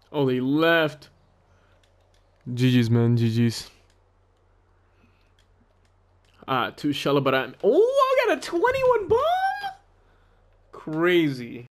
Oh, they left. GG's, man. GG's. Two Shalabara. Oh, I got a 21 bomb. Crazy.